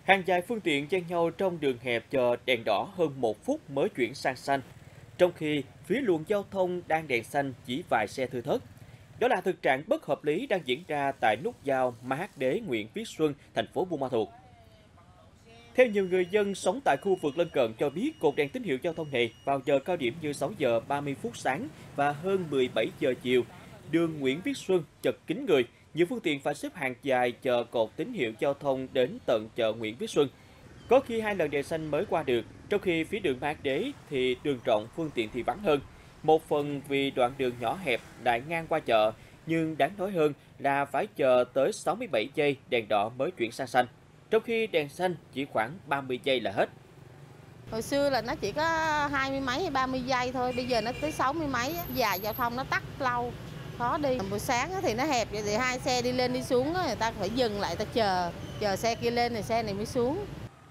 Hàng dài phương tiện chen nhau trong đường hẹp chờ đèn đỏ hơn 1 phút mới chuyển sang xanh, trong khi phía luồng giao thông đang đèn xanh chỉ vài xe thưa thớt. Đó là thực trạng bất hợp lý đang diễn ra tại nút giao Ma Đế Nguyễn Viết Xuân, thành phố Buôn Ma Thuột. Theo nhiều người dân sống tại khu vực lân cận cho biết, cột đèn tín hiệu giao thông này vào giờ cao điểm như 6 giờ 30 phút sáng và hơn 17 giờ chiều, đường Nguyễn Viết Xuân chật kín người, nhiều phương tiện phải xếp hàng dài chờ cột tín hiệu giao thông đến tận chợ Nguyễn Viết Xuân. Có khi 2 lần đèn xanh mới qua được, trong khi phía đường Ma Đế thì đường rộng, phương tiện thì vắng hơn. Một phần vì đoạn đường nhỏ hẹp lại ngang qua chợ, nhưng đáng nói hơn là phải chờ tới 67 giây đèn đỏ mới chuyển sang xanh, trong khi đèn xanh chỉ khoảng 30 giây là hết. Hồi xưa là nó chỉ có 20 mấy hay 30 giây thôi, bây giờ nó tới 60 mấy, dài giao thông nó tắc lâu, khó đi. Buổi sáng thì nó hẹp vậy thì hai xe đi lên đi xuống, người ta phải dừng lại ta chờ xe kia lên rồi xe này mới xuống.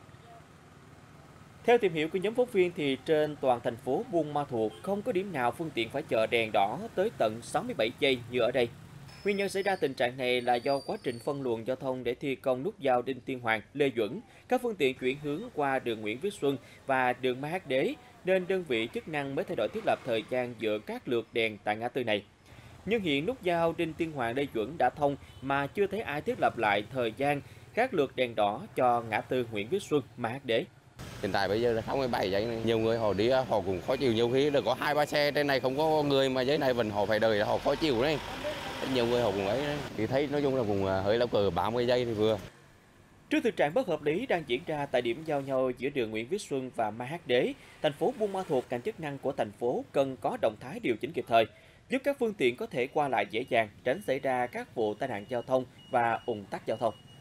Theo tìm hiểu của nhóm phóng viên thì trên toàn thành phố Buôn Ma Thuột không có điểm nào phương tiện phải chờ đèn đỏ tới tận 67 giây như ở đây. Nguyên nhân xảy ra tình trạng này là do quá trình phân luồng giao thông để thi công nút giao Đinh Tiên Hoàng, Lê Duẩn, các phương tiện chuyển hướng qua đường Nguyễn Viết Xuân và đường Mai Hắc Đế, nên đơn vị chức năng mới thay đổi thiết lập thời gian giữa các lượt đèn tại ngã tư này. Nhưng hiện nút giao Đinh Tiên Hoàng, Lê Duẩn đã thông mà chưa thấy ai thiết lập lại thời gian các lượt đèn đỏ cho ngã tư Nguyễn Viết Xuân, Mai Hắc Đế. Hiện tại bây giờ là 67 giây này. Nhiều người họ đi họ cũng khó chịu, nhiều khi là có 2-3 xe trên này không có người mà giấy này vẫn họ phải đợi, họ khó chịu đấy. Nhiều người họ cũng ấy đấy. Thì thấy nói chung là cũng hơi lâu, cỡ 30 giây thì vừa. Trước thực trạng bất hợp lý đang diễn ra tại điểm giao nhau giữa đường Nguyễn Viết Xuân và Mai Hắc Đế, thành phố Buôn Ma Thuột, ngành chức năng của thành phố cần có động thái điều chỉnh kịp thời, giúp các phương tiện có thể qua lại dễ dàng, tránh xảy ra các vụ tai nạn giao thông và ùn tắc giao thông.